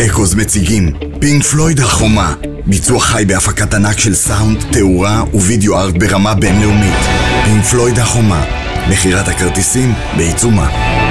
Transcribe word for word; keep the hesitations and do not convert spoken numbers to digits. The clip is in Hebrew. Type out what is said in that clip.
אקוז מציגים פינק פלויד החומה, ביצוע חי בהפקת ענק של סאונד, תאורה ווידאו ארט ברמה בינלאומית. פינק פלויד החומה, מחירת הכרטיסים בעיצומה.